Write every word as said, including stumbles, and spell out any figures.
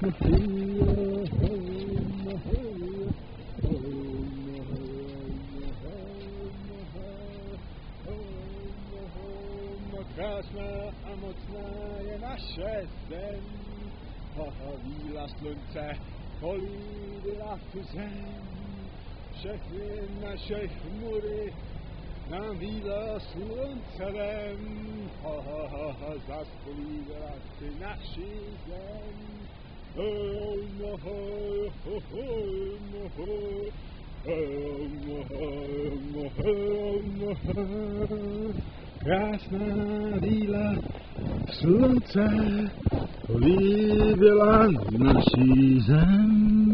Krásná a mocná je naše zem, víla slunce políbila tu zem. Všechny naše chmury nám víla sluncem, zas políbila ty naši zem. Krásná víla slunce políbila naši zem.